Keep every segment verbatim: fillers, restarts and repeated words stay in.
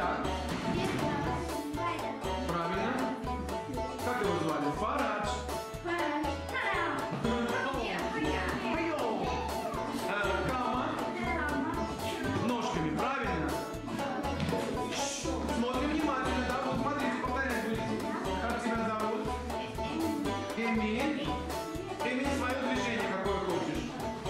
Итак. Правильно. Как его звали? Фарадж. Кама. Ножками, правильно? Смотрим внимательно, да? Вот смотрите, повторять будете. Как тебя зовут? Эмиль. Эмиль, свое движение какое хочешь?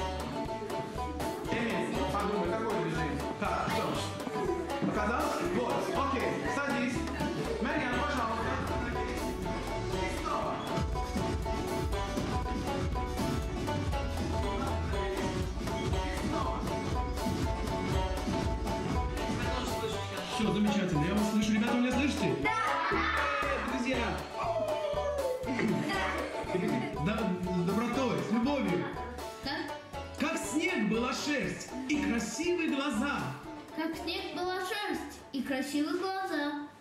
Эмиль, подумай, какое движение? Так, что? Показал? Вот, окей, садись. Марьяна, пожалуйста. И снова. И снова. Все, замечательно, я вас слышу. Ребята, вы меня слышите? Да! Друзья! Да, с добротой, с любовью. Как? Как снег была шерсть и красивые глаза. Как снег была шерсть и красивые глаза.